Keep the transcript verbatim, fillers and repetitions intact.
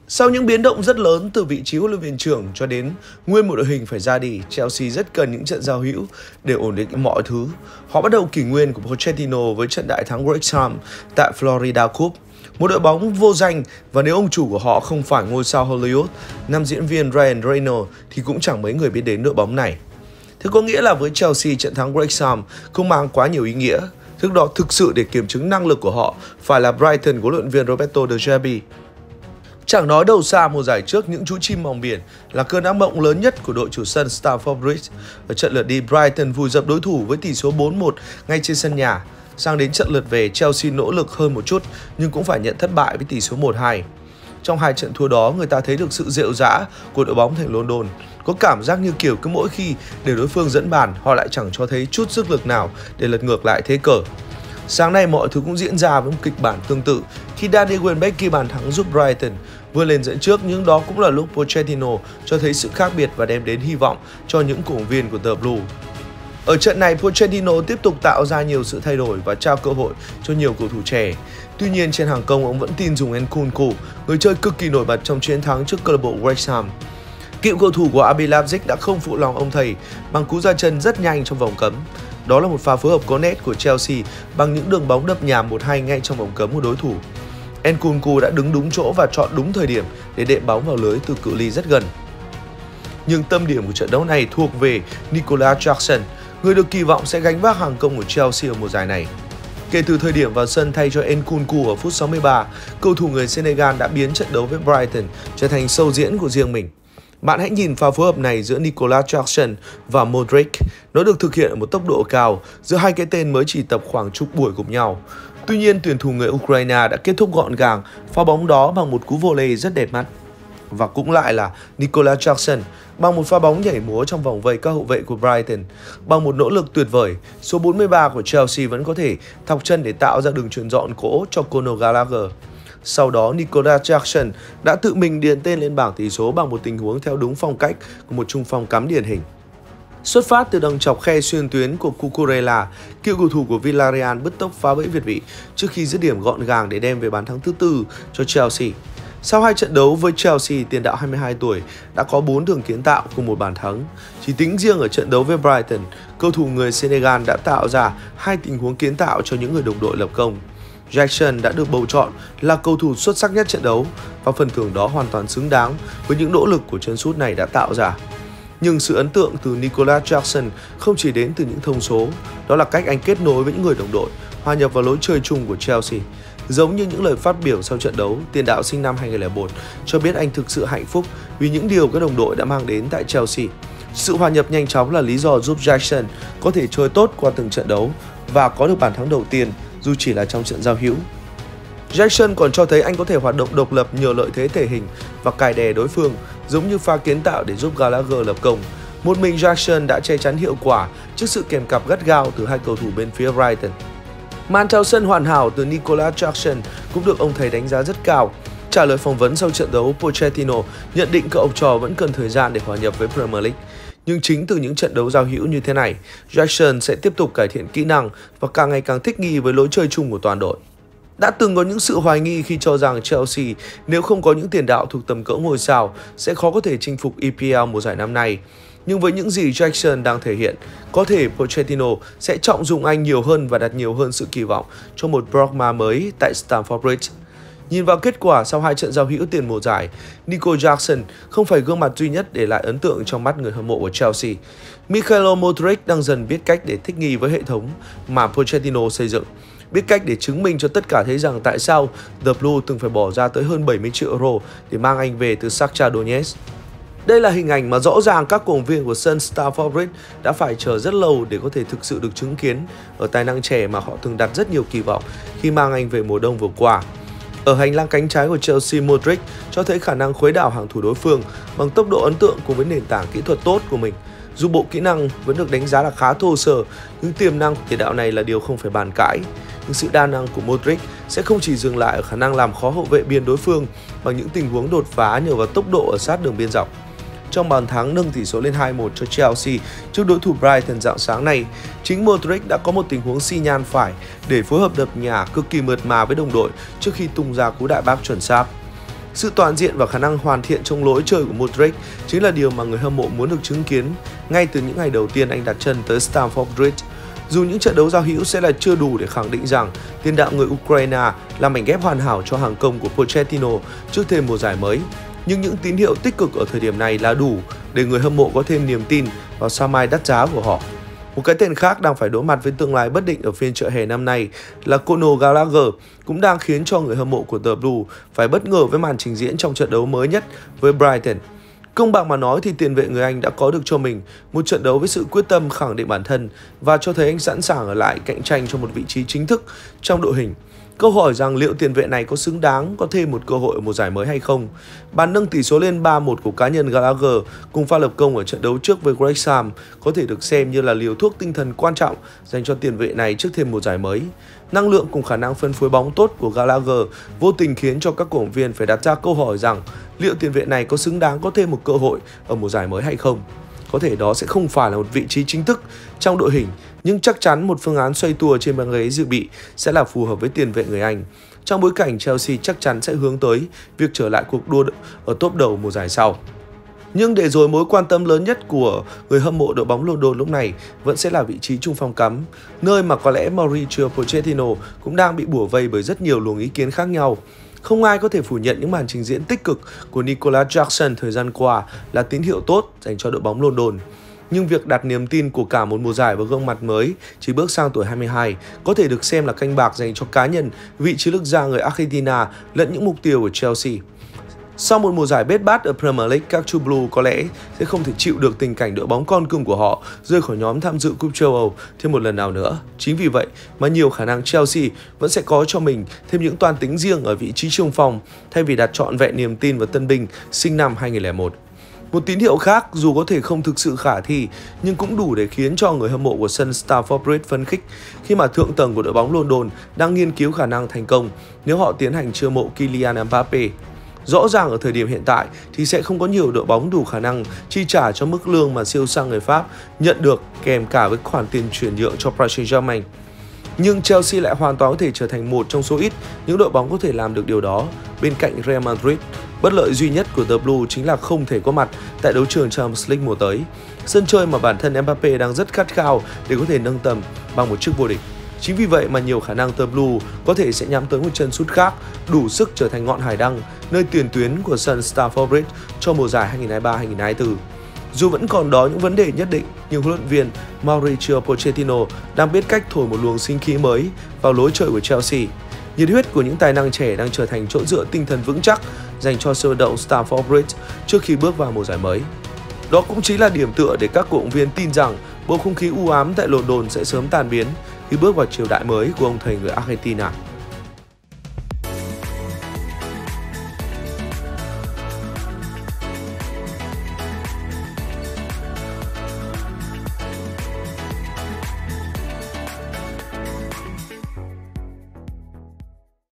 Sau những biến động rất lớn từ vị trí huấn luyện viên trưởng cho đến nguyên một đội hình phải ra đi, Chelsea rất cần những trận giao hữu để ổn định mọi thứ. Họ bắt đầu kỷ nguyên của Pochettino với trận đại thắng Wrexham tại Florida Cup, một đội bóng vô danh, và nếu ông chủ của họ không phải ngôi sao Hollywood, nam diễn viên Ryan Reynolds thì cũng chẳng mấy người biết đến đội bóng này. Thế có nghĩa là với Chelsea, trận thắng Wrexham không mang quá nhiều ý nghĩa. Thứ đó thực sự để kiểm chứng năng lực của họ phải là Brighton của huấn luyện viên Roberto De Zerbi. Chẳng nói đâu xa, mùa giải trước những chú chim mòng biển là cơn ác mộng lớn nhất của đội chủ sân Stamford Bridge. Ở trận lượt đi, Brighton vùi dập đối thủ với tỷ số bốn một ngay trên sân nhà. Sang đến trận lượt về, Chelsea nỗ lực hơn một chút nhưng cũng phải nhận thất bại với tỷ số một hai. Trong hai trận thua đó, người ta thấy được sự rệu rã của đội bóng thành London. Có cảm giác như kiểu cứ mỗi khi để đối phương dẫn bàn, họ lại chẳng cho thấy chút sức lực nào để lật ngược lại thế cờ. Sáng nay mọi thứ cũng diễn ra với một kịch bản tương tự khi Danny Welbeck ghi bàn thắng giúp Brighton vươn lên dẫn trước, nhưng đó cũng là lúc Pochettino cho thấy sự khác biệt và đem đến hy vọng cho những cổ động viên của The Blue. Ở trận này, Pochettino tiếp tục tạo ra nhiều sự thay đổi và trao cơ hội cho nhiều cầu thủ trẻ. Tuy nhiên, trên hàng công ông vẫn tin dùng Nkunku, người chơi cực kỳ nổi bật trong chiến thắng trước câu lạc bộ Wrexham. Cựu cầu thủ của a bê Leipzig đã không phụ lòng ông thầy bằng cú ra chân rất nhanh trong vòng cấm. Đó là một pha phối hợp có nét của Chelsea bằng những đường bóng đập nhàm một hai ngay trong vòng cấm của đối thủ. Nkunku đã đứng đúng chỗ và chọn đúng thời điểm để đệm bóng vào lưới từ cự ly rất gần. Nhưng tâm điểm của trận đấu này thuộc về Nicolas Jackson, người được kỳ vọng sẽ gánh vác hàng công của Chelsea ở mùa giải này. Kể từ thời điểm vào sân thay cho Nkunku ở phút sáu mươi ba, cầu thủ người Senegal đã biến trận đấu với Brighton trở thành show diễn của riêng mình. Bạn hãy nhìn pha phối hợp này giữa Nicolas Jackson và Modric. Nó được thực hiện ở một tốc độ cao giữa hai cái tên mới chỉ tập khoảng chục buổi cùng nhau. Tuy nhiên, tuyển thủ người Ukraine đã kết thúc gọn gàng pha bóng đó bằng một cú volley rất đẹp mắt. Và cũng lại là Nicolas Jackson bằng một pha bóng nhảy múa trong vòng vây các hậu vệ của Brighton. Bằng một nỗ lực tuyệt vời, số bốn mươi ba của Chelsea vẫn có thể thọc chân để tạo ra đường chuyền dọn cỗ cho Conor Gallagher. Sau đó, Nicolas Jackson đã tự mình điền tên lên bảng tỷ số bằng một tình huống theo đúng phong cách của một trung phong cắm điển hình. Xuất phát từ đằng chọc khe xuyên tuyến của Cucurella, cựu cầu thủ của Villarreal bứt tốc phá bẫy việt vị trước khi dứt điểm gọn gàng để đem về bàn thắng thứ tư cho Chelsea. Sau hai trận đấu với Chelsea, tiền đạo hai mươi hai tuổi đã có bốn đường kiến tạo cùng một bàn thắng. Chỉ tính riêng ở trận đấu với Brighton, cầu thủ người Senegal đã tạo ra hai tình huống kiến tạo cho những người đồng đội lập công. Jackson đã được bầu chọn là cầu thủ xuất sắc nhất trận đấu và phần thưởng đó hoàn toàn xứng đáng với những nỗ lực của chân sút này đã tạo ra. Nhưng sự ấn tượng từ Nicolas Jackson không chỉ đến từ những thông số, đó là cách anh kết nối với những người đồng đội, hòa nhập vào lối chơi chung của Chelsea. Giống như những lời phát biểu sau trận đấu, tiền đạo sinh năm hai nghìn không trăm lẻ một cho biết anh thực sự hạnh phúc vì những điều các đồng đội đã mang đến tại Chelsea. Sự hòa nhập nhanh chóng là lý do giúp Jackson có thể chơi tốt qua từng trận đấu và có được bàn thắng đầu tiên dù chỉ là trong trận giao hữu. Jackson còn cho thấy anh có thể hoạt động độc lập nhờ lợi thế thể hình và cài đè đối phương, giống như pha kiến tạo để giúp Gallagher lập công. Một mình Jackson đã che chắn hiệu quả trước sự kèm cặp gắt gao từ hai cầu thủ bên phía Brighton. Màn chào sân hoàn hảo từ Nicolas Jackson cũng được ông thầy đánh giá rất cao. Trả lời phỏng vấn sau trận đấu, Pochettino nhận định cậu học trò vẫn cần thời gian để hòa nhập với Premier League. Nhưng chính từ những trận đấu giao hữu như thế này, Jackson sẽ tiếp tục cải thiện kỹ năng và càng ngày càng thích nghi với lối chơi chung của toàn đội. Đã từng có những sự hoài nghi khi cho rằng Chelsea nếu không có những tiền đạo thuộc tầm cỡ ngôi sao sẽ khó có thể chinh phục e pê lờ mùa giải năm nay. Nhưng với những gì Jackson đang thể hiện, có thể Pochettino sẽ trọng dụng anh nhiều hơn và đặt nhiều hơn sự kỳ vọng cho một Brogma mới tại Stamford Bridge. Nhìn vào kết quả sau hai trận giao hữu tiền mùa giải, Nico Jackson không phải gương mặt duy nhất để lại ấn tượng trong mắt người hâm mộ của Chelsea. Mikhailo Modric đang dần biết cách để thích nghi với hệ thống mà Pochettino xây dựng, biết cách để chứng minh cho tất cả thấy rằng tại sao The Blue từng phải bỏ ra tới hơn bảy mươi triệu euro để mang anh về từ Shakhtar Donetsk. Đây là hình ảnh mà rõ ràng các cổ động viên của sân Stamford Bridge đã phải chờ rất lâu để có thể thực sự được chứng kiến ở tài năng trẻ mà họ từng đặt rất nhiều kỳ vọng khi mang anh về mùa đông vừa qua. Ở hành lang cánh trái của Chelsea, Modric cho thấy khả năng khuấy đảo hàng thủ đối phương bằng tốc độ ấn tượng cùng với nền tảng kỹ thuật tốt của mình. Dù bộ kỹ năng vẫn được đánh giá là khá thô sơ, nhưng tiềm năng của tiền đạo này là điều không phải bàn cãi. Nhưng sự đa năng của Modric sẽ không chỉ dừng lại ở khả năng làm khó hậu vệ biên đối phương bằng những tình huống đột phá nhờ vào tốc độ ở sát đường biên dọc. Trong bàn thắng nâng tỷ số lên hai một cho Chelsea trước đối thủ Brighton rạng sáng nay, chính Modric đã có một tình huống xi nhan phải để phối hợp đập nhà cực kỳ mượt mà với đồng đội trước khi tung ra cú đại bác chuẩn xác. Sự toàn diện và khả năng hoàn thiện trong lối chơi của Modric chính là điều mà người hâm mộ muốn được chứng kiến ngay từ những ngày đầu tiên anh đặt chân tới Stamford Bridge. Dù những trận đấu giao hữu sẽ là chưa đủ để khẳng định rằng tiền đạo người Ukraine là mảnh ghép hoàn hảo cho hàng công của Pochettino trước thêm mùa giải mới, nhưng những tín hiệu tích cực ở thời điểm này là đủ để người hâm mộ có thêm niềm tin vào sao mai đắt giá của họ. Một cái tên khác đang phải đối mặt với tương lai bất định ở phiên chợ hè năm nay là Conor Gallagher, cũng đang khiến cho người hâm mộ của The Blue phải bất ngờ với màn trình diễn trong trận đấu mới nhất với Brighton. Công bằng mà nói thì tiền vệ người Anh đã có được cho mình một trận đấu với sự quyết tâm khẳng định bản thân và cho thấy anh sẵn sàng ở lại cạnh tranh cho một vị trí chính thức trong đội hình. Câu hỏi rằng liệu tiền vệ này có xứng đáng có thêm một cơ hội ở mùa giải mới hay không? Bàn nâng tỷ số lên ba một của cá nhân Gallagher cùng pha lập công ở trận đấu trước với Wrexham có thể được xem như là liều thuốc tinh thần quan trọng dành cho tiền vệ này trước thêm mùa giải mới. Năng lượng cùng khả năng phân phối bóng tốt của Gallagher vô tình khiến cho các cổ động viên phải đặt ra câu hỏi rằng liệu tiền vệ này có xứng đáng có thêm một cơ hội ở mùa giải mới hay không? Có thể đó sẽ không phải là một vị trí chính thức trong đội hình, nhưng chắc chắn một phương án xoay tua trên băng ghế dự bị sẽ là phù hợp với tiền vệ người Anh. Trong bối cảnh Chelsea chắc chắn sẽ hướng tới việc trở lại cuộc đua ở top đầu mùa giải sau. Nhưng để rồi mối quan tâm lớn nhất của người hâm mộ đội bóng London lúc này vẫn sẽ là vị trí trung phong cắm, nơi mà có lẽ Mauricio Pochettino cũng đang bị bủa vây bởi rất nhiều luồng ý kiến khác nhau. Không ai có thể phủ nhận những màn trình diễn tích cực của Nicolas Jackson thời gian qua là tín hiệu tốt dành cho đội bóng London. Nhưng việc đặt niềm tin của cả một mùa giải vào gương mặt mới chỉ bước sang tuổi hai mươi hai có thể được xem là canh bạc dành cho cá nhân, vị chiến lược gia người Argentina lẫn những mục tiêu của Chelsea. Sau một mùa giải bết bát ở Premier League, các True Blue có lẽ sẽ không thể chịu được tình cảnh đội bóng con cưng của họ rơi khỏi nhóm tham dự Cúp châu Âu thêm một lần nào nữa. Chính vì vậy mà nhiều khả năng Chelsea vẫn sẽ có cho mình thêm những toan tính riêng ở vị trí trung phong thay vì đặt trọn vẹn niềm tin vào tân binh sinh năm hai nghìn không trăm lẻ một. Một tín hiệu khác dù có thể không thực sự khả thi nhưng cũng đủ để khiến cho người hâm mộ của sân Stamford Bridge phấn khích khi mà thượng tầng của đội bóng London đang nghiên cứu khả năng thành công nếu họ tiến hành chiêu mộ Kylian Mbappe. Rõ ràng ở thời điểm hiện tại thì sẽ không có nhiều đội bóng đủ khả năng chi trả cho mức lương mà siêu sang người Pháp nhận được kèm cả với khoản tiền chuyển nhượng cho Paris Saint-Germain. Nhưng Chelsea lại hoàn toàn có thể trở thành một trong số ít những đội bóng có thể làm được điều đó bên cạnh Real Madrid. Bất lợi duy nhất của The Blue chính là không thể có mặt tại đấu trường Champions League mùa tới, sân chơi mà bản thân Mbappe đang rất khát khao để có thể nâng tầm bằng một chức vô địch. Chính vì vậy mà nhiều khả năng The Blue có thể sẽ nhắm tới một chân sút khác đủ sức trở thành ngọn hải đăng nơi tiền tuyến của sân Stamford Bridge cho mùa giải hai nghìn không trăm hai mươi ba hai nghìn không trăm hai mươi tư. Dù vẫn còn đó những vấn đề nhất định, nhưng huấn luyện viên Mauricio Pochettino đang biết cách thổi một luồng sinh khí mới vào lối chơi của Chelsea. Nhiệt huyết của những tài năng trẻ đang trở thành chỗ dựa tinh thần vững chắc dành cho sân vận động Stamford Bridge trước khi bước vào mùa giải mới. Đó cũng chính là điểm tựa để các cổ động viên tin rằng bầu không khí u ám tại London sẽ sớm tan biến khi bước vào triều đại mới của ông thầy người Argentina.